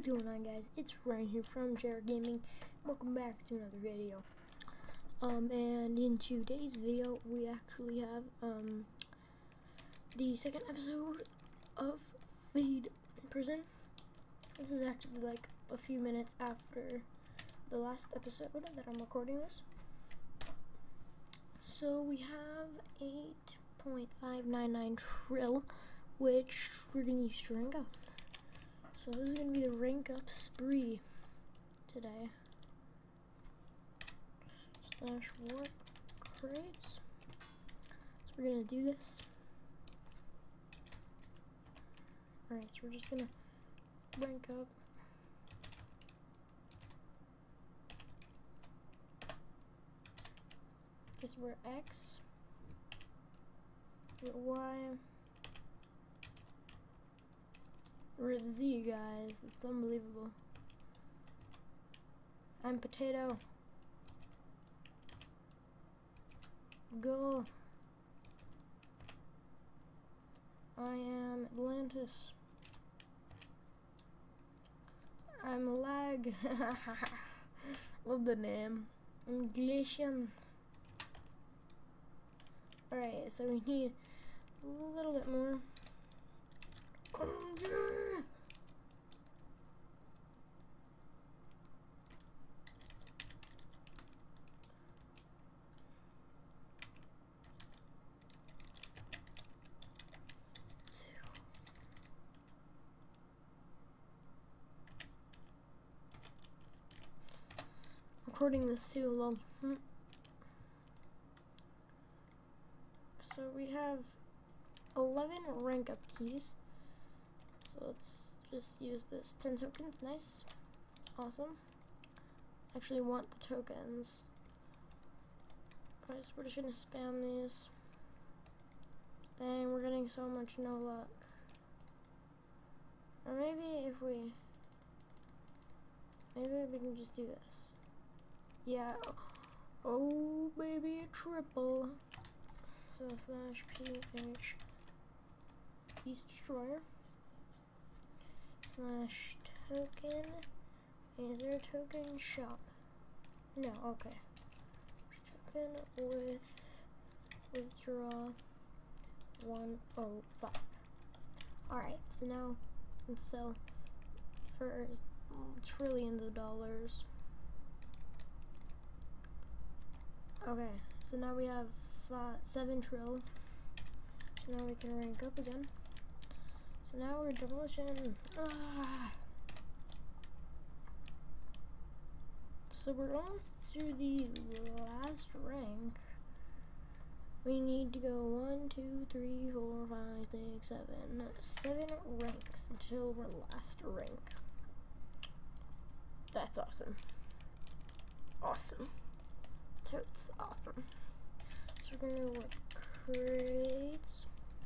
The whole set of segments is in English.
What is going on, guys? It's Ryan here from Jared Gaming. Welcome back to another video. And in today's video, we actually have the second episode of Feed Prison. This is actually like a few minutes after the last episode that I'm recording this. So we have 8.599 trill, which we're gonna use to rank up. So this is gonna be the rank up spree today. / warp crates. So we're gonna do this. Alright, so we're just gonna rank up. Guess we're X. We're Y. We're Z, guys. It's unbelievable. I'm Potato. Gull. I am Atlantis. I'm Lag. Love the name. I'm Glacian. Alright, so we need a little bit more. Recording this too long. So we have 11 rank up keys. So let's just use this. 10 tokens, nice. Awesome. Actually want the tokens. Alright, so we're just gonna spam these. Dang, we're getting so much no luck. Or maybe if we can just do this. Yeah. Oh baby, a triple. So /PH Beast Destroyer / token. Is there a token shop? No, okay. Token with withdraw 105. Alright, so now let's sell for trillions of dollars. Okay, so now we have 7 trill. So now we can rank up again. So now we're demolition. So we're almost to the last rank. We need to go 1, 2, 3, 4, 5, 6, 7. 7 ranks until we're last rank. That's awesome. Awesome. Totes awesome. So we're gonna work crates.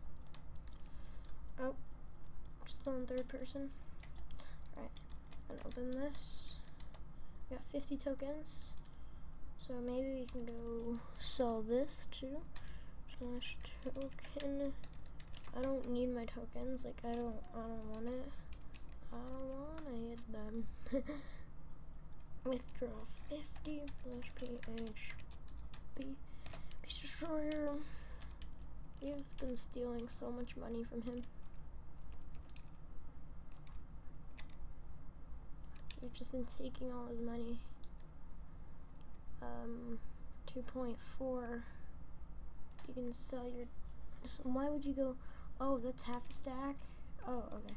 Oh, still in third person. Alright, and open this. We got 50 tokens. So maybe we can go sell this too. / token. I don't need my tokens. Like I don't want it. I don't wanna hit them. Withdraw 50 / PH Beast Destroyer. We've been stealing so much money from him. We've just been taking all his money. 2.4. You can sell your. So why would you go? Oh, that's half a stack. Oh, okay.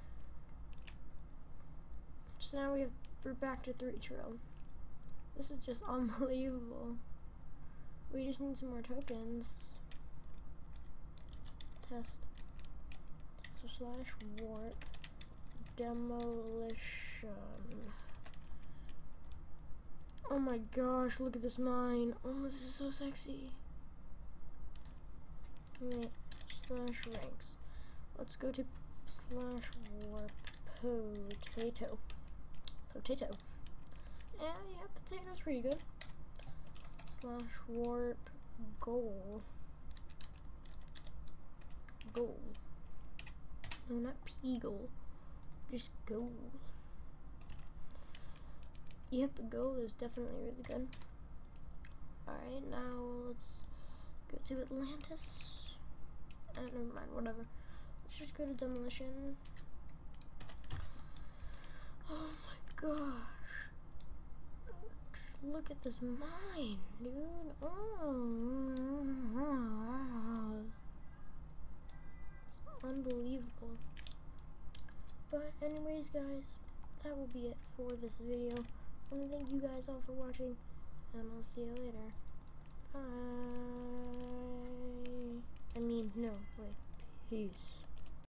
So now we're back to 3 trill. This is just unbelievable. We just need some more tokens. Test. So / warp demolition. Oh my gosh, look at this mine. Oh, this is so sexy. Wait, / ranks. Let's go to / warp potato. Potato. Yeah, potato's pretty good. / warp gold. Gold. No, not Peagle. Just gold. Yep, the goal is definitely really good. Alright, now let's go to Atlantis. Never mind, whatever. Let's just go to Demolition. Oh my gosh. Just look at this mine, dude. Oh. It's unbelievable. But anyways, guys, that will be it for this video. I want to thank you guys all for watching, and I'll see you later. Bye. I mean, no, wait. Peace.